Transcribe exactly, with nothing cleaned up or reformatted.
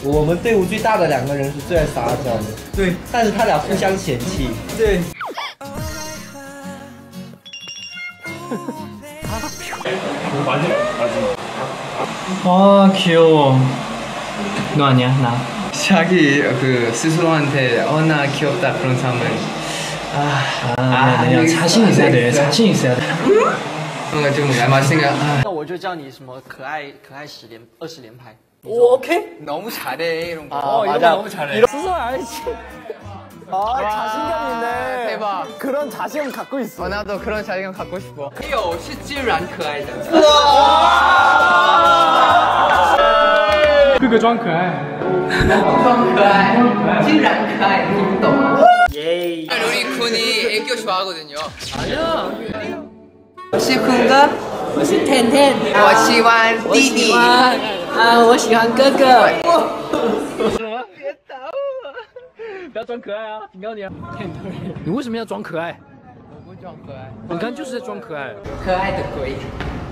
我们队伍最大的两个人是最爱撒娇的，对，但是他俩互相嫌弃，对。 아 귀여워. 너 아니야 나. 자기 그 스스로한테 어나 귀엽다 그런 사람은 아, 아 그냥 자신 있어야 돼. 자신 있어야 돼. 뭔가 좀 맛있으니까. 那我就叫你什么可爱可爱十连二十连拍。 오, 오케이. 너무 잘해 이런 거. 아, 어, 이런 거 너무 잘해. 스스로 알지. 아 자신감 있네. 대박. 그런 자신감 갖고 있어. 어, 나도 그런 자신감 갖고 싶어. 有是自然可爱的。 哥哥装可爱。 装可爱，竟然可爱，你不懂吗？ 예. 우리 군이 애교 좋아하거든요. 아니야. 我是坤哥， 我是甜甜， 我喜欢弟弟。 啊，我喜欢哥哥。 什么？别打我！不要装可爱啊！警告你啊！你为什么要装可爱？ 我不装可爱， 你刚就是在装可爱。 可爱的鬼。